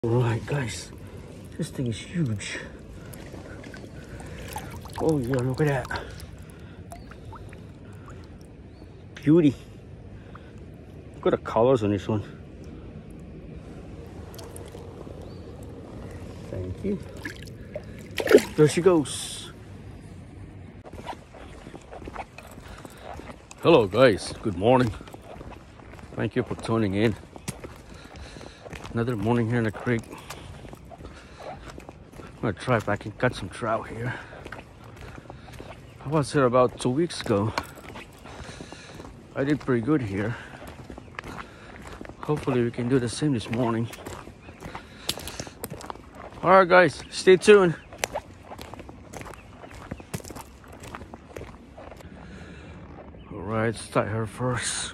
Alright guys, this thing is huge. Oh yeah, look at that. Beauty. Look at the colors on this one. Thank you. There she goes. Hello guys, good morning. Thank you for tuning in. Another morning here in the creek. I'm gonna try if I can catch some trout here. I was here about 2 weeks ago. I did pretty good here. Hopefully we can do the same this morning. Alright guys, stay tuned. Alright, start her first.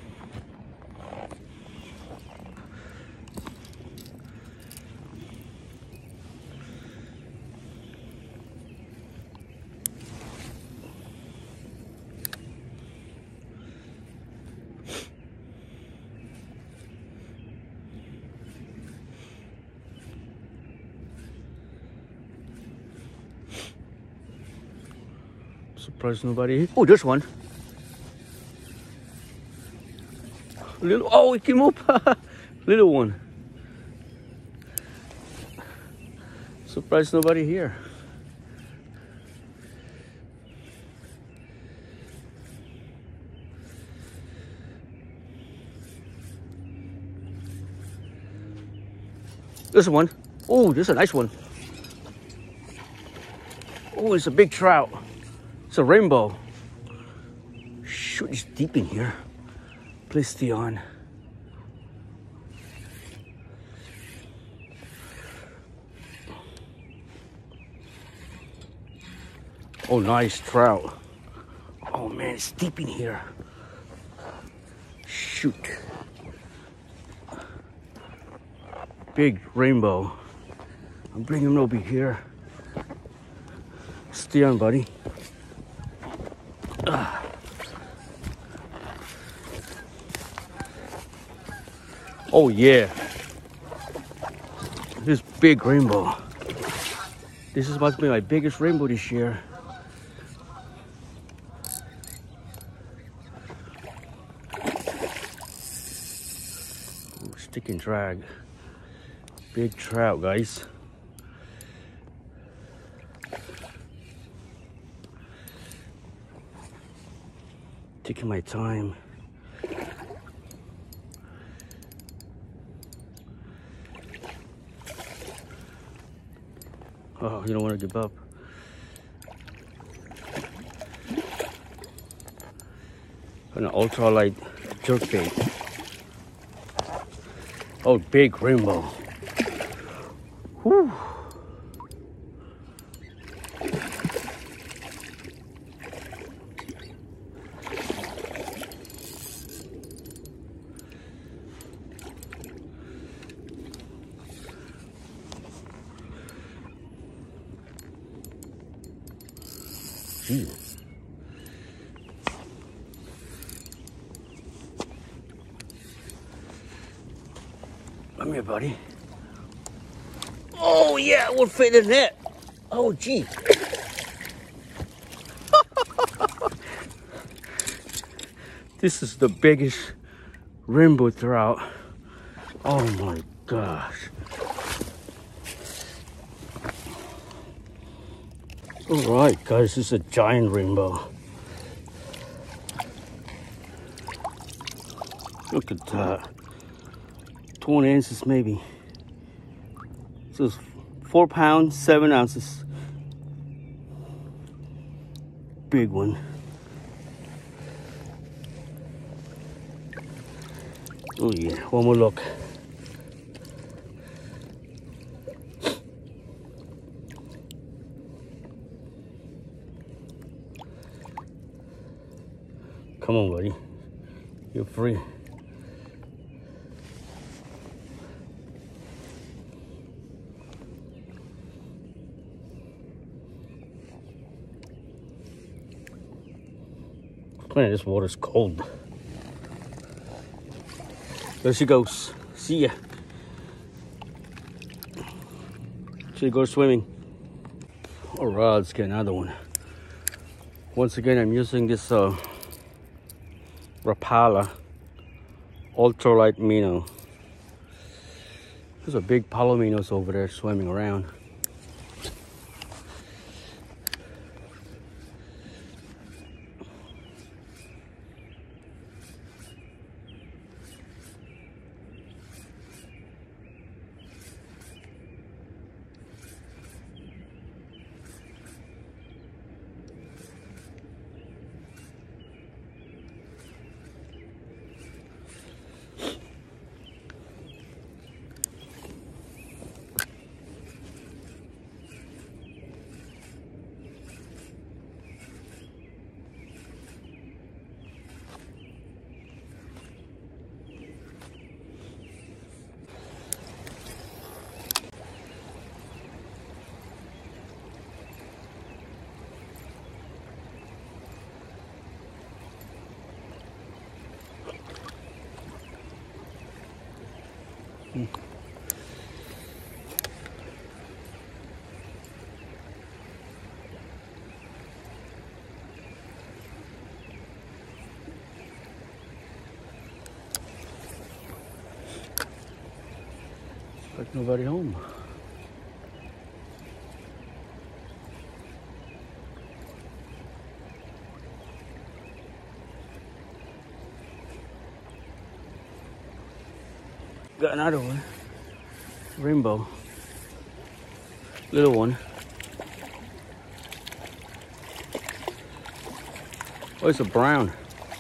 Surprised nobody. Oh, there's one. Little. Oh, it came up. Little one. Surprised nobody here. There's one. Oh, there's a nice one. Oh, it's a big trout. It's a rainbow. Shoot, it's deep in here. Please stay on. Oh, nice trout. Oh man, it's deep in here. Shoot. Big rainbow. I'm bringing him over here. Stay on, buddy. Oh yeah, this big rainbow. This is about to be my biggest rainbow this year. Ooh, stick and drag. Big trout, guys. Taking my time. Oh, you don't want to give up. An ultralight jerkbait. Oh, big rainbow. Whew. Jeez. Come here, buddy. Oh, yeah, it will fit in the net. Oh, gee. This is the biggest rainbow trout. Oh, my gosh. All right, guys, this is a giant rainbow. Look at that. 20 inches maybe. So it's 4 pounds, 7 ounces. Big one. Oh yeah, one more look. Come on, buddy. You're free. Man, this water's cold. There she goes. See ya. Should go swimming. Alright, let's get another one. Once again, I'm using this Rapala ultralight minnow. There's a big palominos over there swimming around. Like nobody home. Got another one. Rainbow. Little one. Oh, it's a brown.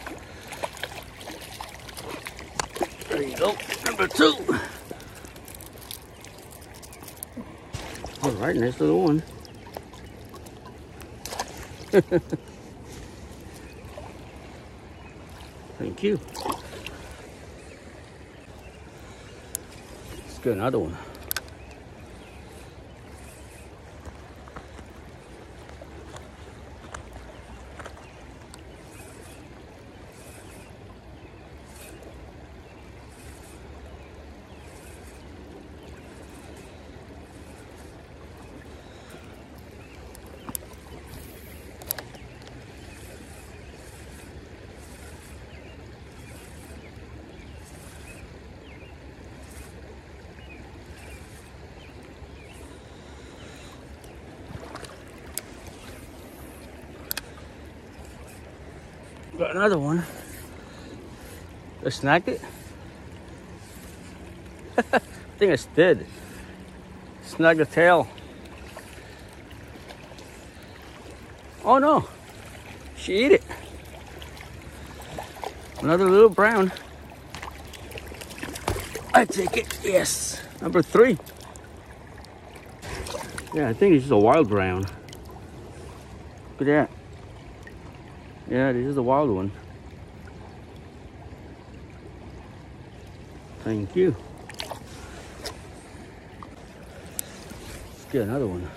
There you go. Number 2. All right, nice little one. Thank you. Let's get another one. Got another one. I snagged it. I think it's dead. Snagged the tail. Oh no, she ate it. Another little brown. I take it, yes. Number 3. Yeah, I think this is a wild brown. Look at that. Yeah, this is a wild one. Thank you. Let's get another one.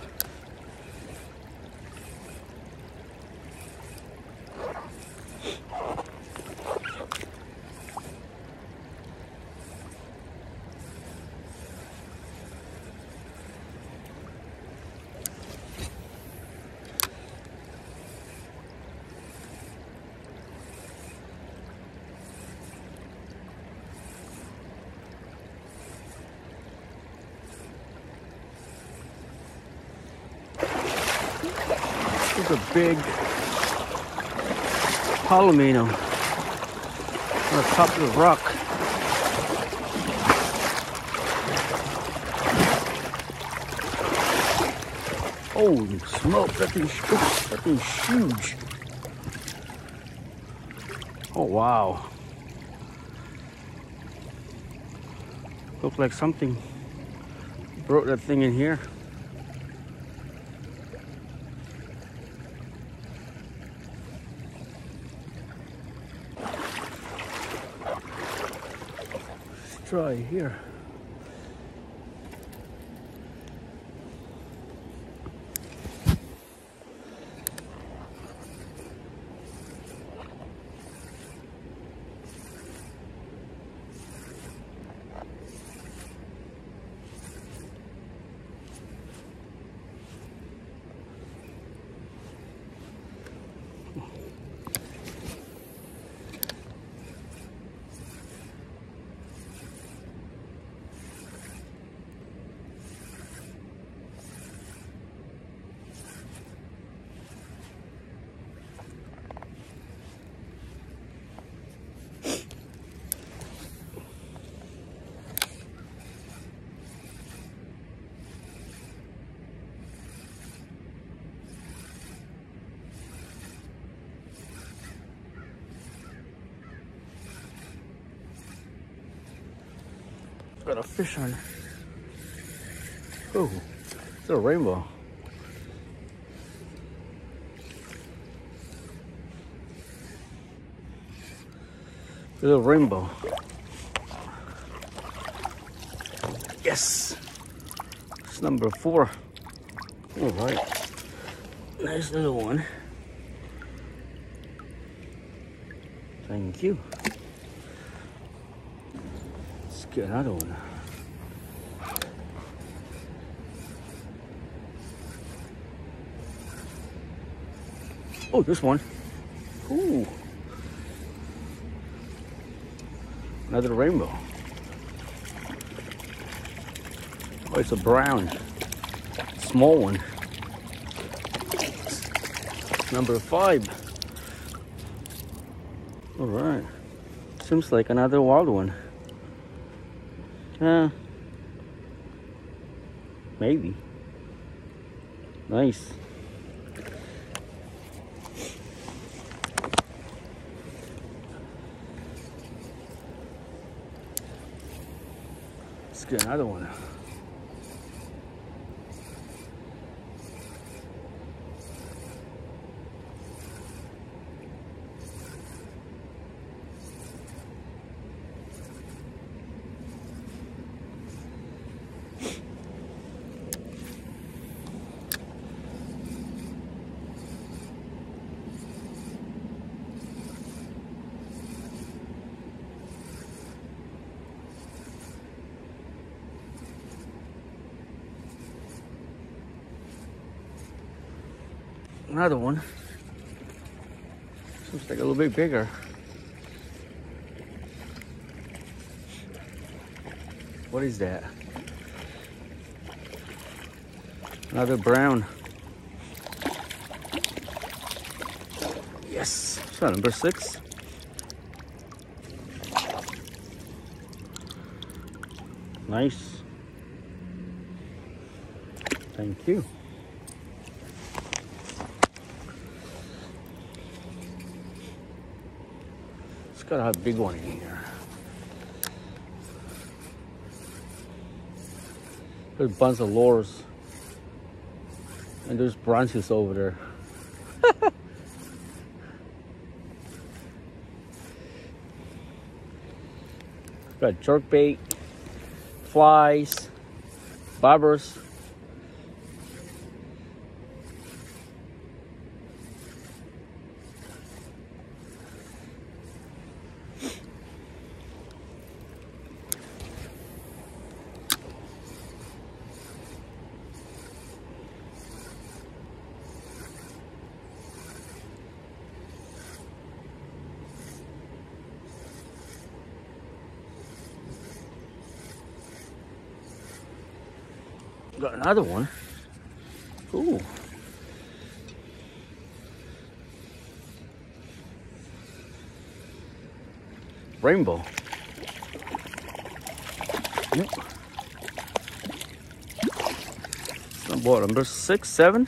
It's a big palomino on the top of the rock. Holy smoke, that thing's huge. Oh wow. Looked like something broke that thing in here. Try here. Got a fish on. Oh, it's a rainbow. Little rainbow. Yes, it's number 4. All right, nice little one. Thank you. Let's get another one. Oh, this one. Ooh. Another rainbow. Oh, it's a brown. Small one. Number 5. All right. Seems like another wild one. Maybe. Nice. Let's get another one. Another one. Seems like a little bit bigger. What is that? Another brown. Yes, it's number 6. Nice. Thank you. It's gotta have a big one in here. There's a bunch of lures. And there's branches over there. Got jerkbait, flies, bobbers. Got another one. Ooh. Rainbow. Yep. What, number 6, 7?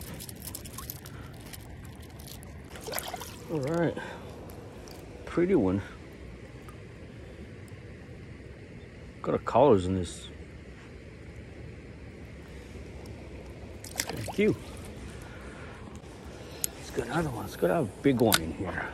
All right. Pretty one. Got a collars in this. Thank you. Let's get another one. Let's get a big one in here.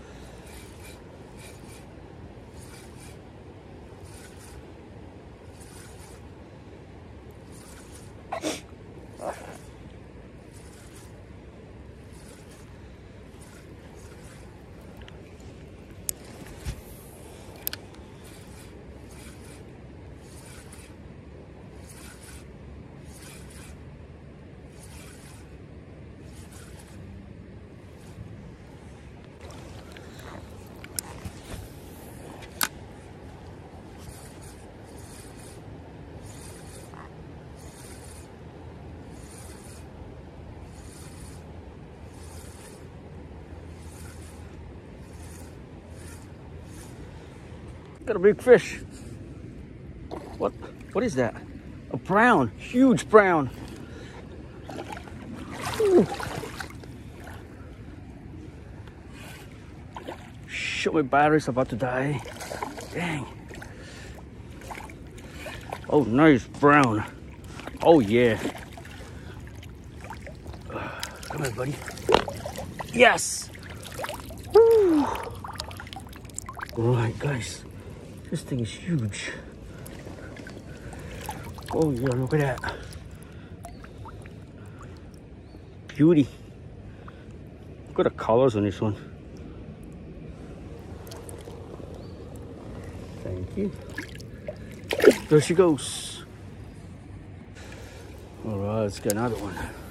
Got a big fish. What is that? A brown, huge brown. Ooh. Shit, my battery's about to die. Dang. Oh, nice brown. Oh, yeah. Come here, buddy. Yes! Woo! All right, guys. This thing is huge. Oh, yeah, look at that. Beauty. Look at the colors on this one. Thank you. There she goes. All right, let's get another one.